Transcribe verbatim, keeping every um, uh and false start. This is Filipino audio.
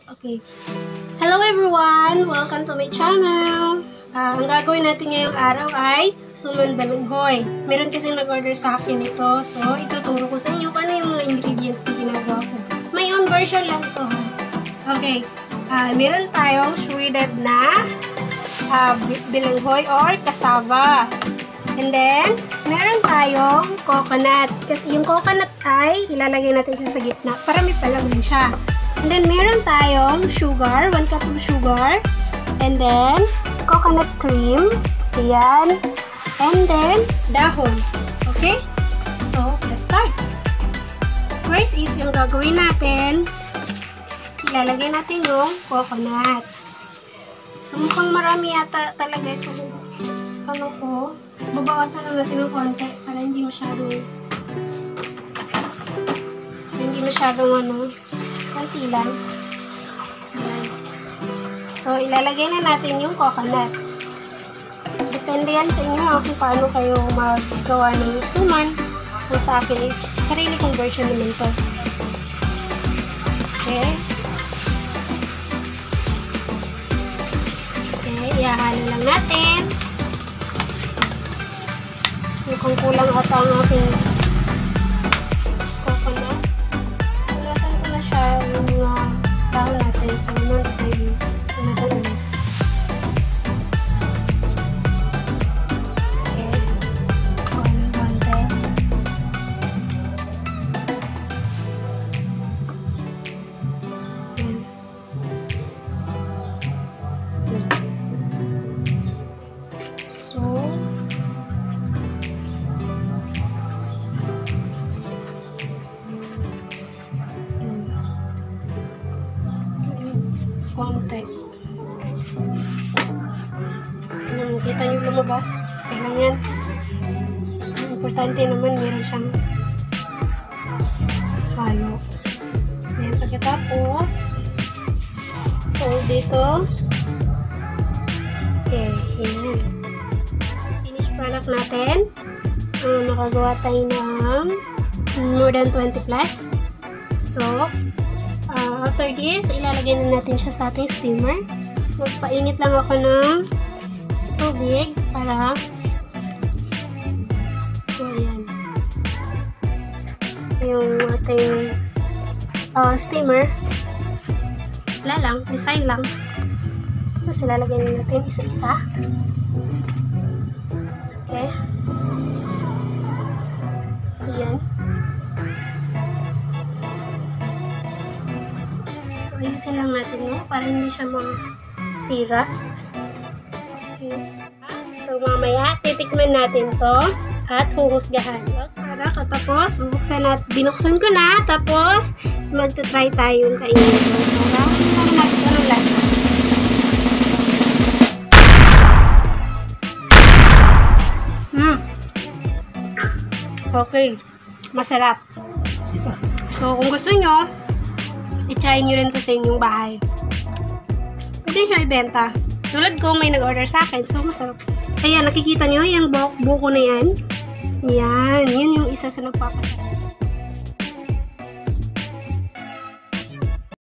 Okay. Hello everyone! Welcome to my channel! Uh, ang gagawin natin ngayong araw ay Suman Balenghoy. Meron kasi nag-order sa akin ito. So, ituturo ko sa inyo kung ano yung mga ingredients na ginagawa ko. May own version lang ito. Ha? Okay. Uh, meron tayong shredded na uh, balenghoy or cassava. And then, meron tayong coconut. Kasi yung coconut ay ilalagay natin siya sa gitna para may palaman siya. And then, meron tayong sugar, one cup of sugar. And then, coconut cream. Ayan. And then, dahon. Okay? So, let's start. First is, yung gagawin natin, ilalagay natin yung coconut. So, mukhang marami yata talaga ito. Ano ko? Babawasan lang natin ng konti para hindi masyadong hindi masyadong ano, konti lang. Ayan. So, ilalagay na natin yung coconut. Depende yan sa inyo kung paano kayo maggawa ng suman. Kung sa akin is sarili kong version naman to. Okay. Okay, ihahalo lang natin. Mukhang kulang ata ang aking coconut. Punasan ko na siya yung mga dahon natin. So, naman tayo punasan ulit. Okay. One, one, ten. Ayan. So, konti. Ano, kita nyo lumabas. Kailan yan. Importante naman, meron siyang halo. Ayan, pagkatapos, hold dito. Okay, ayan. Finish product natin. Uh, nakagawa tayo ng more than twenty plus. So, Uh, after this, ilalagay na natin siya sa ating steamer. Magpainit lang ako ng tubig para so, ayan. Yung ating uh, steamer. Wala lang, design lang. Tapos ilalagay na natin isa-isa. Okay. Ayan. So, ayusin lang natin yun para hindi siya masira. Okay. So, mamaya, titikman natin to at huhusgahan. Para katapos, bubuksan at binuksan ko na. Tapos, magta-try tayo kainin ito. Para para natin ito ng lasa. Hmm. Okay. Masarap. So, kung gusto nyo, i-try nyo rin to sa inyong bahay. Pwede nyo ibenta. Tulad ko, may nag-order sa akin. So, masarap. Ayan, nakikita nyo, yung buko na yan. Yan. Yun yung isa sa nagpapasarap.